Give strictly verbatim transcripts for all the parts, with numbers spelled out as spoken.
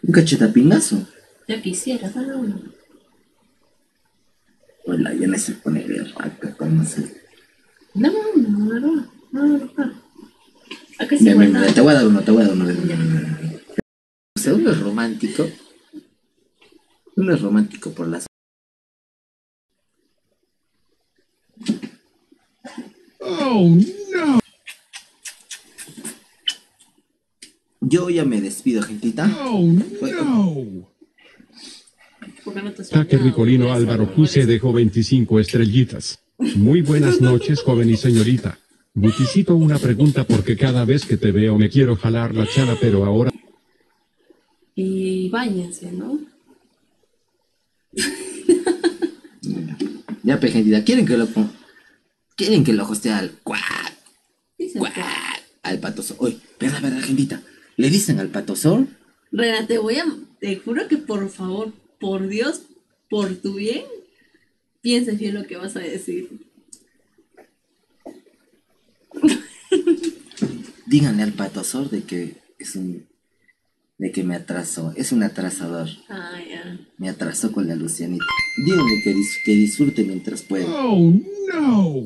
Un cachetapinazo. Ya quisiera cada uno. Hola, ya no se pone de raca, ¿cómo se? No, no, no, no, no, no. Acá sí Mira, mira, guarda. mira, te voy a dar uno, te voy a dar uno. O sea, uno es romántico. Uno es romántico por las... Oh, no. Yo ya me despido, gentita. Oh, no. Taque Ricolino Álvaro Cuse dejó veinticinco estrellitas. Muy buenas noches, joven y señorita. Buticito, una pregunta porque cada vez que te veo me quiero jalar la chala, pero ahora... Y báñense, ¿no? Ya, pe, gentita, ¿quieren que lo... ¿Quieren que lo hostee al... cuac? Cuac. Al patosor. Oye, verdad, verdad, gentita. ¿Le dicen al patosor? Rena, te voy a... Te juro que por favor, por Dios, por tu bien, piensa bien lo que vas a decir. Díganle al patosor de que es un... de que me atrasó. Es un atrasador. Ah, ya. Me atrasó con la Lucianita. Díganle que, dis que disfrute mientras pueda. Oh, no.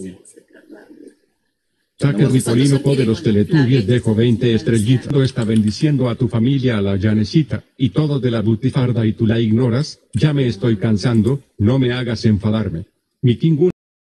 Taque Ricolino Co de los Teletubbies dejó veinte estrellitas. Está bendiciendo a tu familia, a la Yanecita, y todo de la butifarda y tú la ignoras. Ya me estoy cansando, no me hagas enfadarme. Mi Kingun.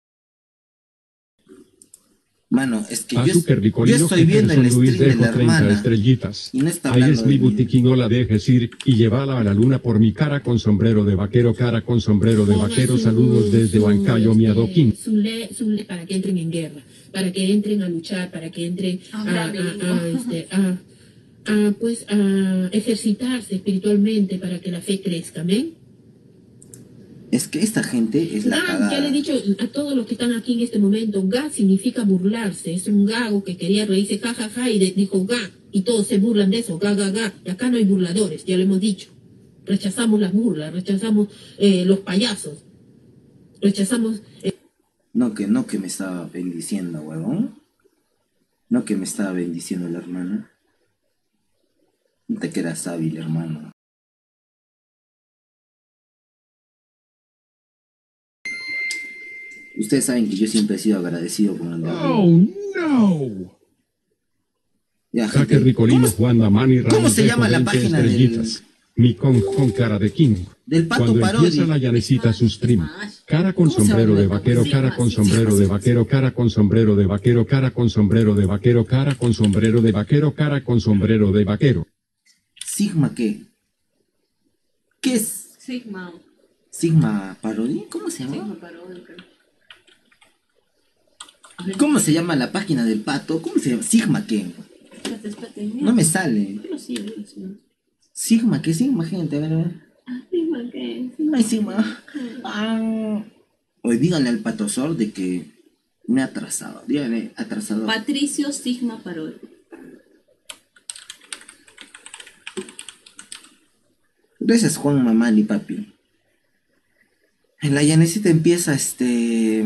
Mano, es que yo, Azúcar yo Ricolino estoy viendo el Luis stream de dejo la treinta hermana estrellitas. y no está Ahí hablando es mi de mí. butiquín, no la dejes ir y llévala a la luna por mi cara con sombrero de vaquero, cara con sombrero de vaquero. Saludos desde Huancayo, mi adoquín. Su le, su le, para que entren en guerra, para que entren a luchar, para que entren a, a, a, este, a, a, pues, a ejercitarse espiritualmente para que la fe crezca, ¿amén? Es que esta gente es la Ga, cagada. ya le he dicho a todos los que están aquí en este momento, ga significa burlarse, es un gago que quería reírse, ja, ja, ja, y de, dijo ga, y todos se burlan de eso, ga, ga, ga, y acá no hay burladores, ya lo hemos dicho. Rechazamos las burlas, rechazamos eh, los payasos, rechazamos... Eh, No que, no que me estaba bendiciendo, huevón. No que me estaba bendiciendo la hermana. No te quedas hábil, hermano. Ustedes saben que yo siempre he sido agradecido con el de arriba. Oh, no. Ya, Taque gente, Ricolino ¿cómo, Juan Damani ¿cómo Ramos se dejó llama la veinte página del, estrellitas. Mi con, con cara de king. del pato Cuando parodi? empieza la llanecita su stream. Cara con ¿Cómo se sombrero llama? de vaquero, Sí, cara sí, con sí, sombrero sí, de sí. vaquero, cara con sombrero de vaquero, cara con sombrero de vaquero, cara con sombrero de vaquero, cara con sombrero de vaquero. ¿Sigma qué? ¿Qué es? Sigma. ¿Sigma parodi? ¿Cómo se llama? Sigma parodi, creo. ¿Cómo se llama la página del pato? ¿Cómo se llama? ¿Sigma qué? Espérate, espérate. No me sale. Pero sí, sí, sí. ¿Sigma qué? ¿Sigma gente? A ver, a ver. Ah, Sigma, ¿qué? Ay, Sigma. Ah. Oye, díganle al patosor de que me ha atrasado. Díganle, atrasado. Patricio Sigma Parodi. Gracias, Juan, mamá y papi. En la llanecita empieza este...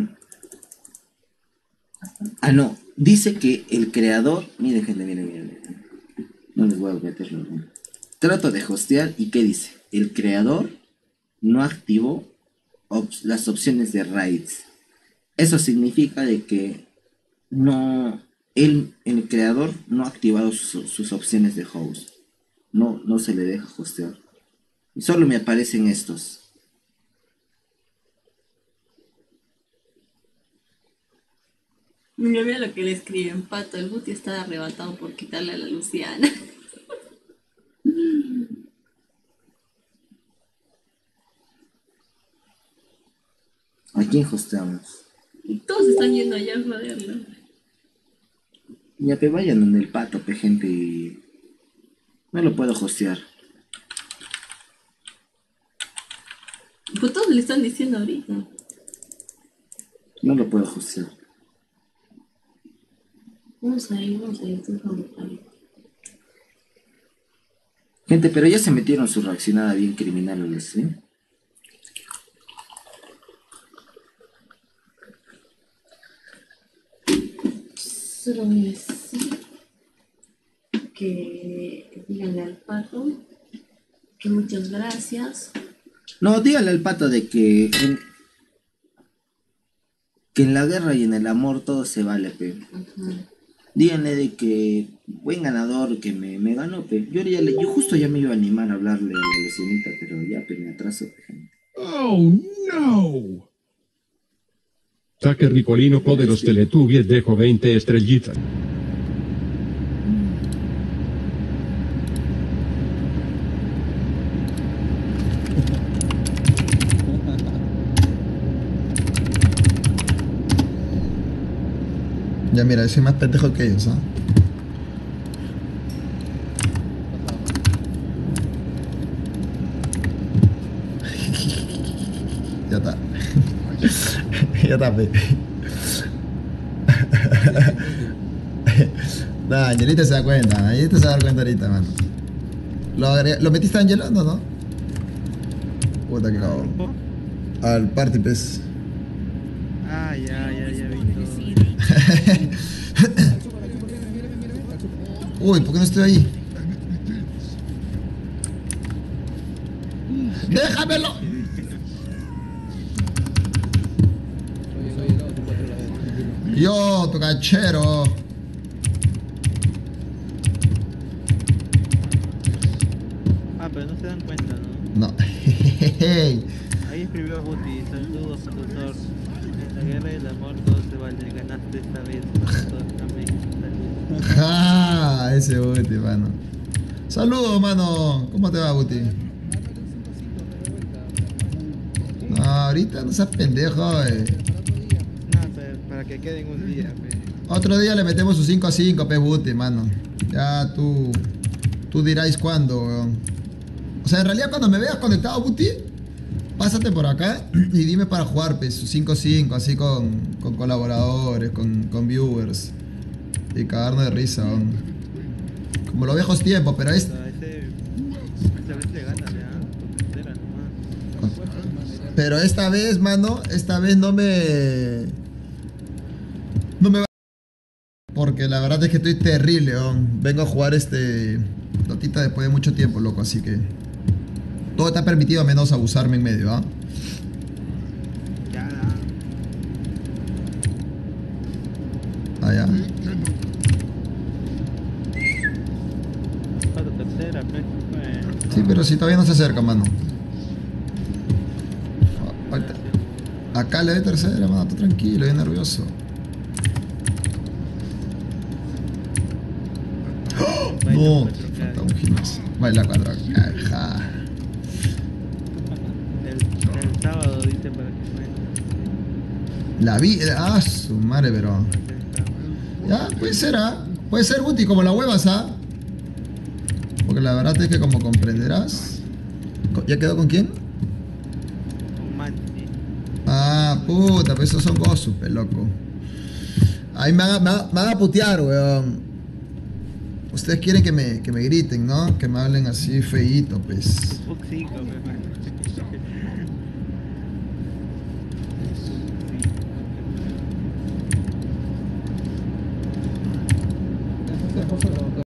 Ah, no. Dice que el creador... Mire, gente, mire, mire, mire. No les voy a meterlo. Trato de hostear y ¿qué dice? El creador no activó op las opciones de raids. Eso significa de que no... Él, el creador, no ha activado su, sus opciones de host. No, no se le deja hostear. Y solo me aparecen estos. Mira, mira lo que le escriben. Pato, el Buti está arrebatado por quitarle a la Luciana. ¿A quién hosteamos? Y todos están yendo allá a joderlo. Ya que vayan en el pato, pe gente, y... No lo puedo hostear. Pues todos le están diciendo ahorita. No lo puedo hostear. Vamos a ir, vamos a ir, tú vamos a ir. Gente, pero ya se metieron su reaccionada bien criminal, ¿sí? Solo voy a decir que díganle al pato Que muchas gracias. No, dígale al pato de que en, que en la guerra y en el amor todo se vale, pe. Ujú. Díganle de que buen ganador que me, me ganó, pe. Yo, ya le- yo justo ya me iba a animar a hablarle a la lesionita, pero ya pe, me atraso, pe, gente. Oh, no. Saque Ricolino Co de los Teletubbies dejo veinte estrellitas. Ya mira, yo soy más pendejo que ellos, ¿ah? Ya está. Ya está, pe. Nah, Angelita se da cuenta, Angelita se da cuenta ahorita, mano. ¿Lo, agre- ¿Lo metiste a Angelando, no? Puta que cabrón. Al party, pues. Ah, ya, ya, ya vi todo. Uy, ¿por qué no estoy ahí? ¡Déjamelo! Yo, tu cachero. Ah, pero no se dan cuenta, ¿no? No. Ahí escribió Guti, saludos, profesor. En la guerra y el amor todo se vale, ganaste esta vez, profesor. Amén. Saludos. Ah, ese Guti, mano. Saludos, mano. ¿Cómo te va, Guti? No, ahorita no seas pendejo, eh. No, pero para que queden un día, pe. Otro día le metemos su cinco a cinco, pe Guti, mano. Ya tú. Tú dirás cuándo, weón. O sea, en realidad cuando me veas conectado, Guti, pásate por acá y dime para jugar, pues, su cinco a cinco, así con, con colaboradores, con, con viewers. Y cagarnos de risa, weón. Como los viejos tiempos, pero es. O sea, ese, esta vez le ganas, ya. Con tercera nomás. Pero esta vez, mano, esta vez no me. No me va. Porque la verdad es que estoy terrible, weón. Vengo a jugar este. Dotita después de mucho tiempo, loco, así que. Todo está permitido menos abusarme en medio, ¿ah? Ya, Ah, ya. para tercera, pe. Bueno, Sí, pero si todavía no se acerca, mano. Ahorita- Acá le doy tercera, mano, está tranquilo, bien nervioso. No, falta un gimnasio. Baila cuatro. Ajá. El, el sábado dice para que cuente. La vi. Ah, su madre, pero. Ya, puede ser, ¿ah? Puede ser, Guti, como la huevas, ¿ah? Porque la verdad es que, como comprenderás. ¿Ya quedó con quién? Con Manti. Ah, puta, pues esos son gozus, pe, loco. Ahí me van, a, me van a- me van a putear, weón. Ustedes quieren que me, que me griten, ¿no? Que me hablen así feíto, pues. Fuck cinco, pe.